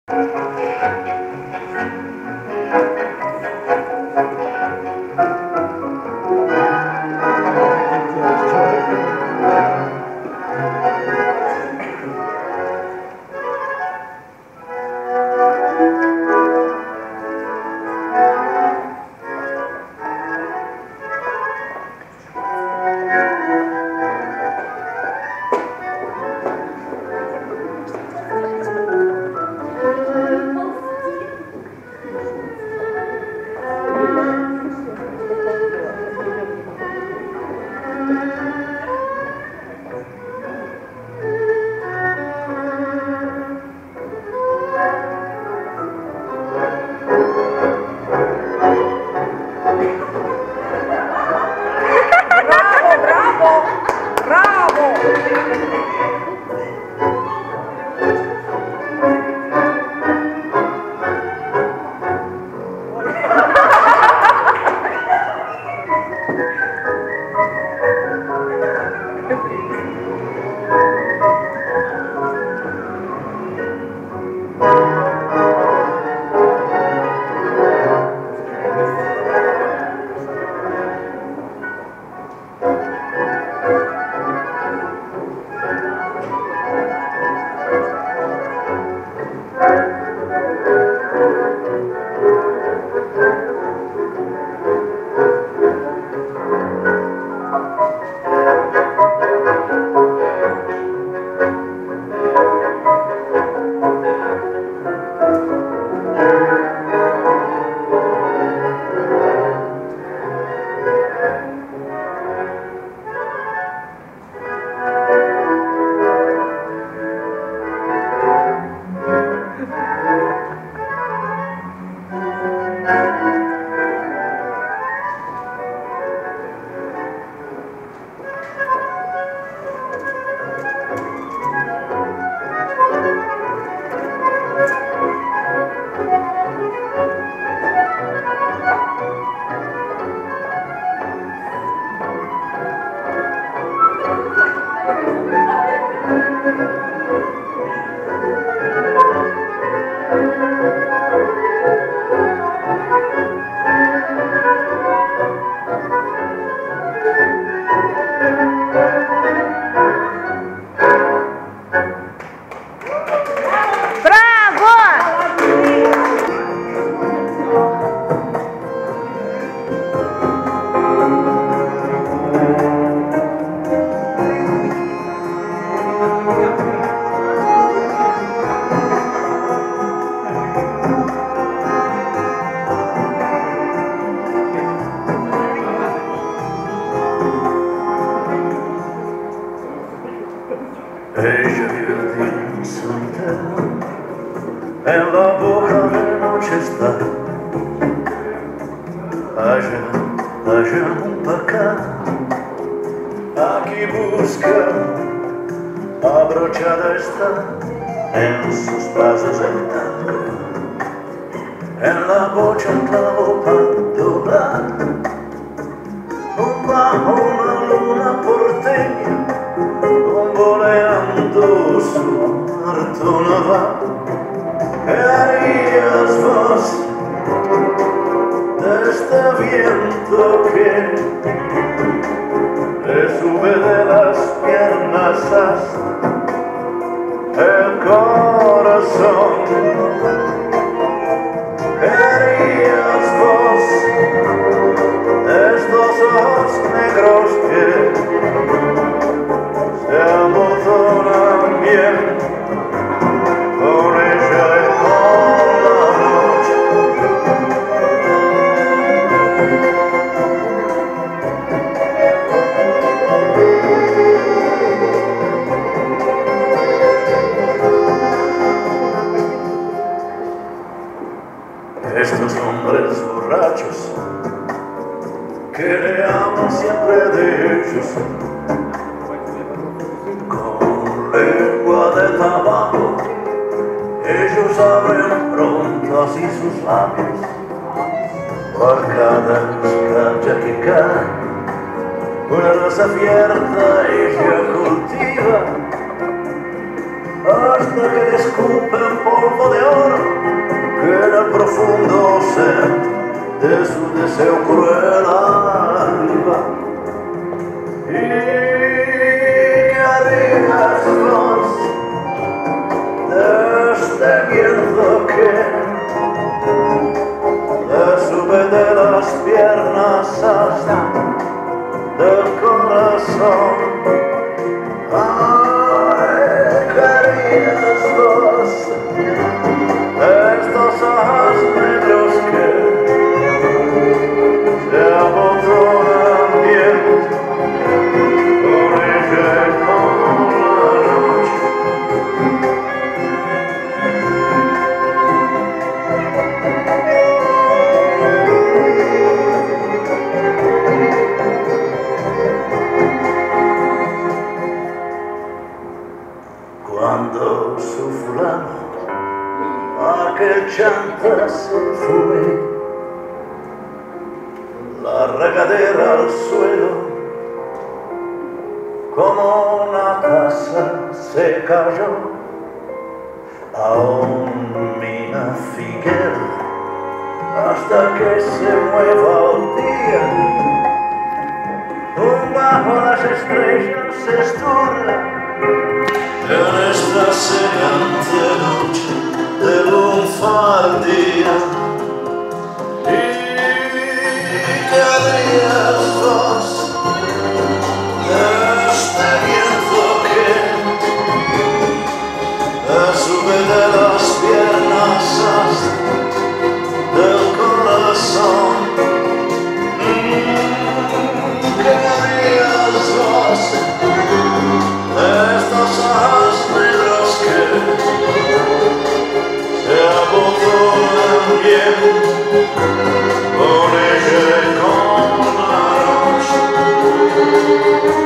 Ella divertida soltera en la boca de noche está. Allá junto acá, aquí busca, abrochada está en sus pasos el tango, en la bocha un clavo para doblar, bajo una luna porteña, boleando su harto naval. ¿Qué harías vos de este viento que le sube de las piernas hasta el corazón? ¿Qué harías vos de estos ojos negros que se amozonan bien con ella y con la noche? Estos hombres borrachos que le hablan siempre de ellos con lengua de tabaco, ellos abren pronto así sus labios por cada escarcha que cae. Una rosa abierta ella cultiva hasta que le escupen polvo de oro profundo ser de su deseo cruel arriba. ¿Y qué harías vos de este viento que le sube de las piernas hasta del corazón? Ay, ¿qué harías vos de estos ojos negros que se abotonan bien con ella y con la noche? Cuando su fulano aquel chanta se fue, la regadera al suelo como una taza se cayó. Aún mina Figuera hasta que se mueva el día, bajo las estrellas se esturra en esta semejante noche de lunfardía. ¿Y qué harías vos de este viento que sube de las piernas hasta del corazón? ¿Qué harías vos de estos ojos negros que se abotonan bien con ella y con la noche?